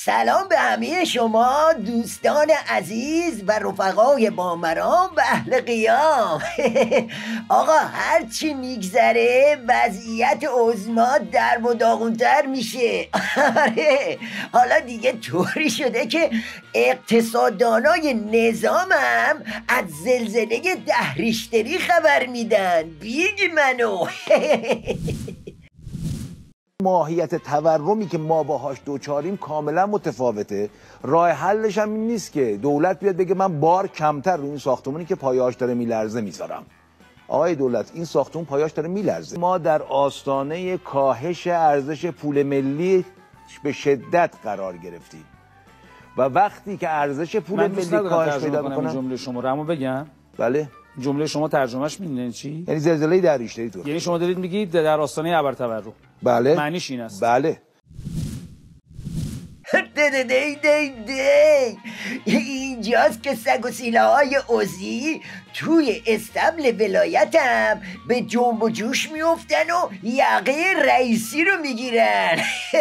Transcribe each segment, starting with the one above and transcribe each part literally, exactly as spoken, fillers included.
سلام به همه شما دوستان عزیز و رفقای بامرام و اهل قیام. آقا هرچی میگذره وضعیت عظما در و داغونتر میشه. آره حالا دیگه طوری شده که اقتصاددانای نظامم از زلزله ده ریشتری خبر میدن. بیگ منو. ماهیت تورمی که ما باهاش دوچاریم کاملا متفاوته. راه حلش هم این نیست که دولت بیاد بگه من بار کمتر روی این ساختمونی که پایه‌اش داره میلرزه میذارم. آقای دولت این ساختمون پایه‌اش داره میلرزه. ما در آستانه کاهش ارزش پول ملی به شدت قرار گرفتیم و وقتی که ارزش پول ملی کاهش پیدا میکنه جمله شما رو بگم. بله جمله شما ترجمهش میدونید چی؟ یعنی زلزله در ریشتری تو. یعنی شما دارید میگید در آستانه ابرتورم. بله معنیش این است. بله. دی دی دی دی اینجاست که سگ و سیلاهای عضوی توی استبل ولایتم به جنب و جوش میفتن و یقه رئیسی رو میگیرن.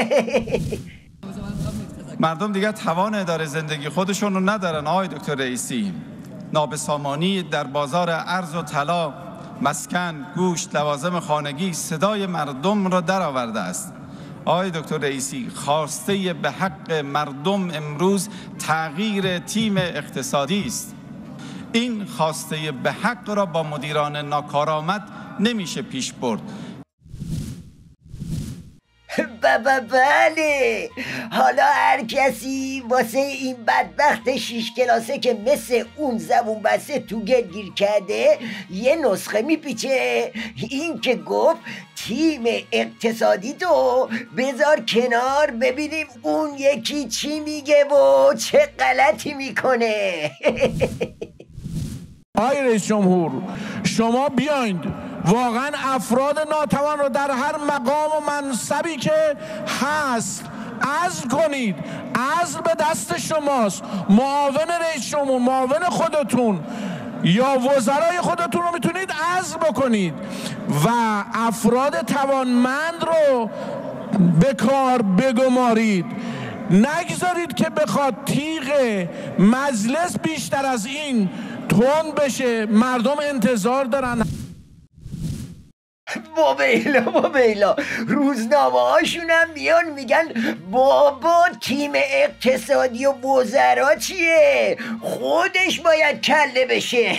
مردم دیگه توان اداره زندگی خودشون رو ندارن. آقای دکتر رئیسی، نابسامانی در بازار ارز و طلا، مسکن، گوشت، لوازم خانگی صدای مردم را در آورده است. آقای دکتر رئیسی، خواسته به حق مردم امروز تغییر تیم اقتصادی است. این خواسته به حق را با مدیران ناکارآمد نمیشه پیش برد. بابا بله، حالا هر کسی واسه این بدبخت شیش کلاسه که مثل اون زبون بسته تو گل گیر کرده یه نسخه میپیچه. این که گفت تیم اقتصادی تو بذار کنار ببینیم اون یکی چی میگه و چه غلطی میکنه. آقای رئیس جمهور، شما بیاید واقعا افراد ناتوان رو در هر مقام و منصبی که هست عزل کنید. عزل به دست شماست. معاون رئیس جمهور، معاون خودتون یا وزرای خودتون رو میتونید عزل بکنید و افراد توانمند رو به کار بگمارید. نگذارید که بخواد تیغ مجلس بیشتر از این تند بشه. مردم انتظار دارن. بابیلا بابیلا روزنامه هاشون هم میان میگن بابا تیم اقتصادی و وزرا چیه، خودش باید کله بشه.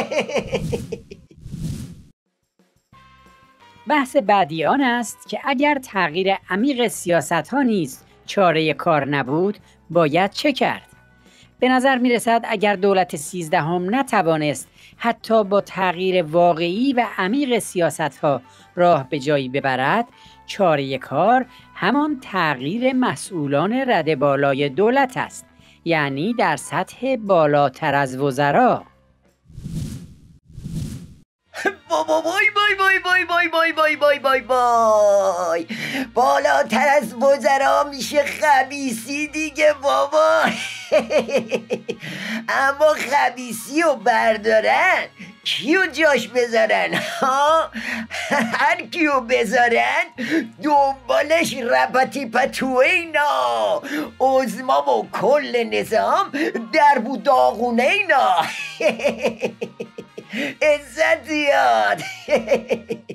بحث بعدی آن است که اگر تغییر عمیق سیاست ها نیز چاره کار نبود باید چه کرد؟ به نظر می رسد اگر دولت سیزدهم نتوانست حتی با تغییر واقعی و عمیق سیاست ها راه به جایی ببرد، چاره کار همان تغییر مسئولان رده بالای دولت است، یعنی در سطح بالاتر از وزرا. بابا بای بای بای بای بای بای بای بای بای بای بالاتر از وزرا میشه خبیثی دیگه بابا. اما خبیثی رو بردارن کیو جاش بذارن ها؟ هر کیو بذارن دنبالش رپتی پتوینا عظما و کل نظام در بوداغونه اینا. عزت زیاد.